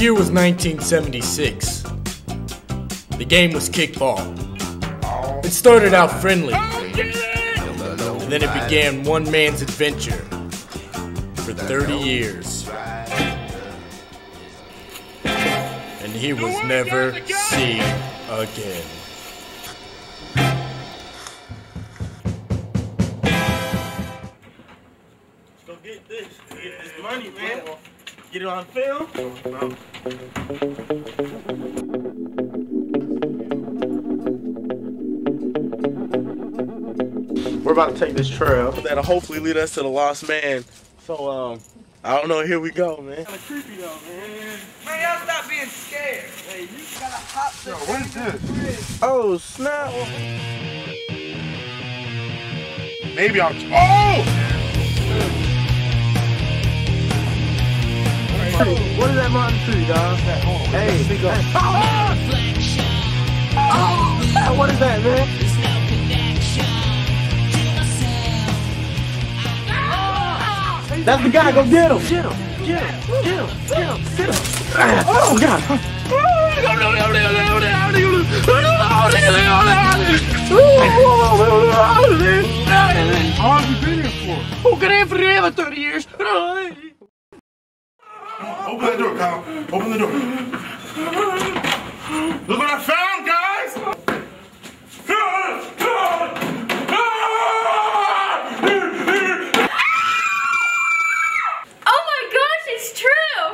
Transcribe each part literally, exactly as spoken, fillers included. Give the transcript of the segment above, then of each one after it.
year was nineteen seventy-six. The game was kickball. It started out friendly, and then it began one man's adventure for thirty years. And he was never seen again. Let's go get this. Get this money, man. Get it on film. No. We're about to take this trail that'll hopefully lead us to the lost man. So, um, I don't know. Here we go, man. Kind of creepy though, man. Man, y'all stop being scared. Hey, you gotta hop the. Yo, what is this? Oh, snap. Maybe I'm. Oh! What is that mountain tree, dog? Hey, hey. Oh! Oh! What is that, man? That's the guy. Go get him. Get him. Get him. Get him. Get him. Get him. Oh, God. How long have you been here for? Who got in for thirty years? Open the door, Kyle. Open the door. Look what I found, guys! Oh my gosh, it's true!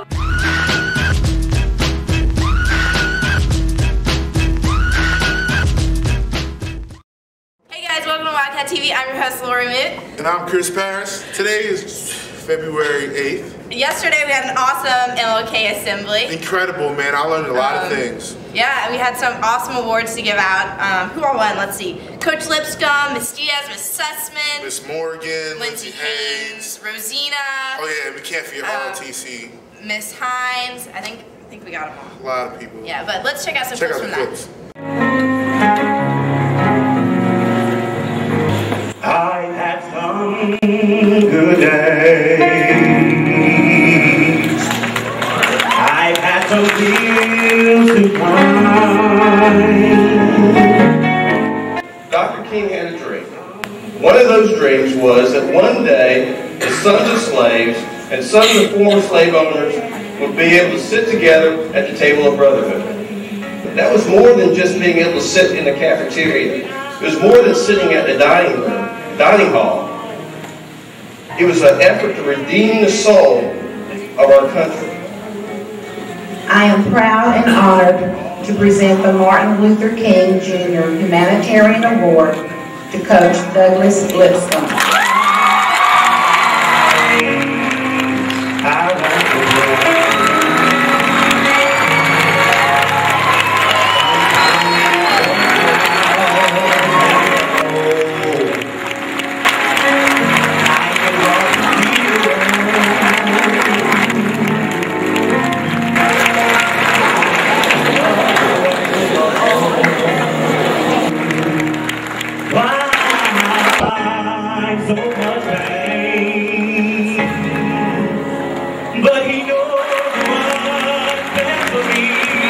Hey guys, welcome to Wildcat T V. I'm your host, Lori Moot. And I'm Chris Parrish. Today is February eighth. Yesterday we had an awesome L O K assembly. Incredible, man. I learned a lot um, of things. Yeah, we had some awesome awards to give out. Um, who all won? Let's see. Coach Lipscomb, Miss Diaz, Miss Sussman, Miss Morgan, Lindsay Haynes, Rosina. Oh yeah, we can't forget um, R T C. Miss Hines. I think I think we got them all. A lot of people. Yeah, but let's check out some Check clips out the from clips. that. I had some good days. I've had some bills to climb. Doctor King had a dream. One of those dreams was that one day the sons of slaves and sons of former slave owners would be able to sit together at the table of brotherhood. That was more than just being able to sit in the cafeteria. It was more than sitting at the dining room, dining hall. It was an effort to redeem the soul of our country. I am proud and honored to present the Martin Luther King Junior Humanitarian Award to Coach Douglas Lipscomb. So much pain, but he knows what's best for me.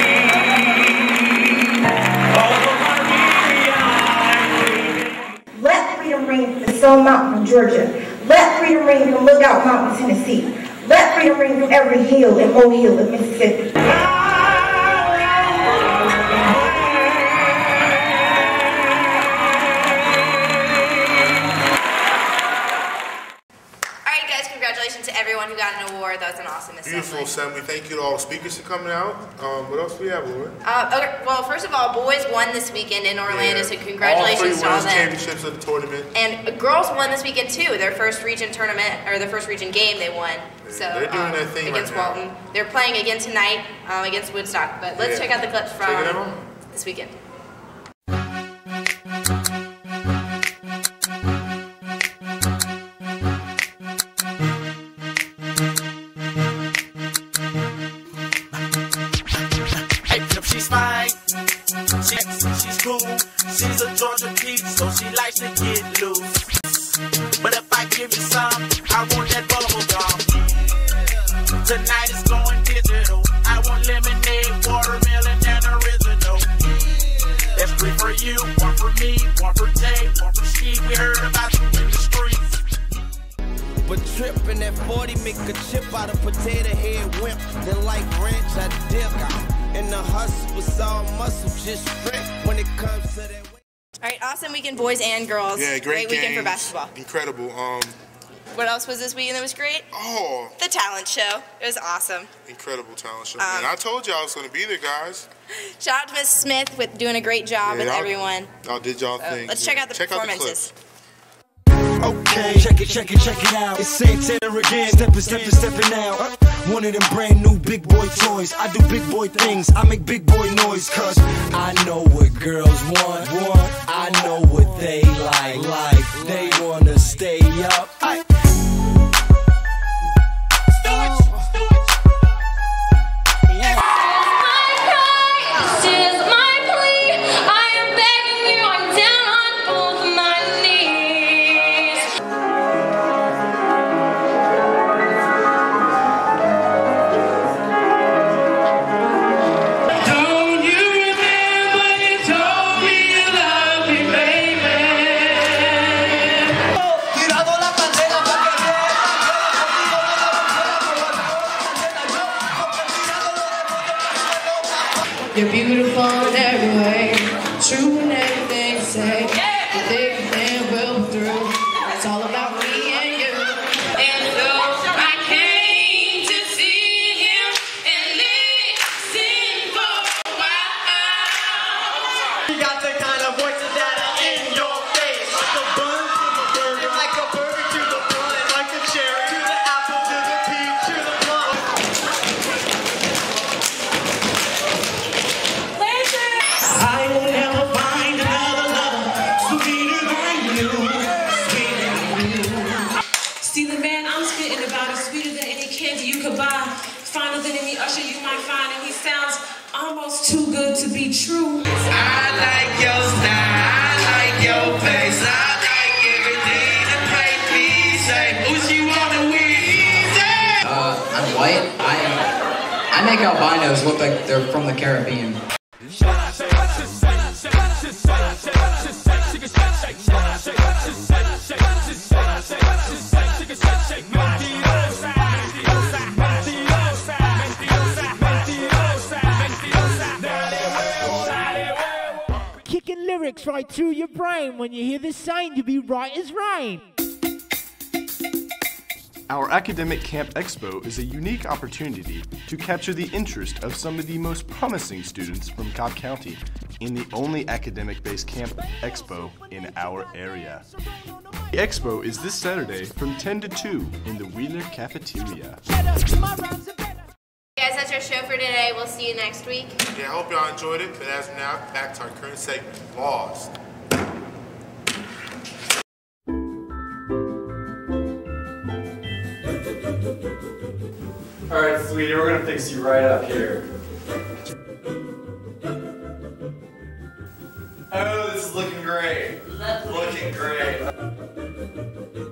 Although my weary eyes. Let freedom ring from Stone Mountain from Georgia. Let freedom ring from Lookout Mountain, Tennessee. Let freedom ring from every hill and molehill in Mississippi. Congratulations to everyone who got an award. That was an awesome assembly. Beautiful assembly. Thank you to all the speakers for coming out. Um, what else do we have, Laura? Uh, okay, well, first of all, boys won this weekend in Orlando, Yeah. so congratulations to all all three them. championships of the tournament. And girls won this weekend too. Their first region tournament, or their first region game, they won. So They're doing um, their thing against right now. Walton. They're playing again tonight um, against Woodstock. But let's Yeah. check out the clips Check it from out. this weekend. She's fine, she, she's cool, she's a Georgia peach, so she likes to get loose. But if I give you some, I want that bubble gum. Tonight is going digital, I won't let we heard about you in the streets. But trippin' at forty make a chip out of potato head wimp. Then like ranch, I dip. And the hustle was all muscle, just strip when it comes to that. All right, awesome weekend, boys and girls. Yeah, great, weekend for games. basketball. Incredible. Um, What else was this weekend that was great? oh, The talent show. It was awesome. incredible talent show. Um, man. I told you I was going to be there, guys. Shout out to Miss Smith with doing a great job Yeah, with y'all- everyone. Y'all did y'all Uh, thing. let's check out the check performances. Out the Okay, check it, check it, check it out. It's Santana again, steppin', steppin', steppin' out. One of them brand new big boy toys. I do big boy things, I make big boy noise. Cause I know what girls want, want. I know what they like, like. They wanna stay up. I You're beautiful in every way, true in everything you say. You think and will through. It's all about me and you. And so I came to see him and listen for a while. You got the kind of voices that are in your face, like a bun to the burger, like a burger to the bun, like a cherry to the apple to the peach to the plum. I will never find another lover sweeter than you, sweeter than you. See, the man I'm spitting about is sweeter than any candy you could buy, finer than any usher you might find, and he sounds almost too good to be true. I like your style, I like your face, I like everything that play me say. Who she wanna win? Uh, I'm white. I am. I make albinos look like they're from the Caribbean. Kicking lyrics right through your brain. When you hear this sign, you'll be right as rain. Our Academic Camp Expo is a unique opportunity to capture the interest of some of the most promising students from Cobb County in the only academic-based camp expo in our area. The expo is this Saturday from ten to two in the Wheeler Cafeteria. Guys, that's our show for today. We'll see you next week. Yeah, I hope y'all enjoyed it. But as of now, back to our current segment, Lost. All right, sweetie, we're gonna fix you right up here. Oh, this is looking great. Looking great.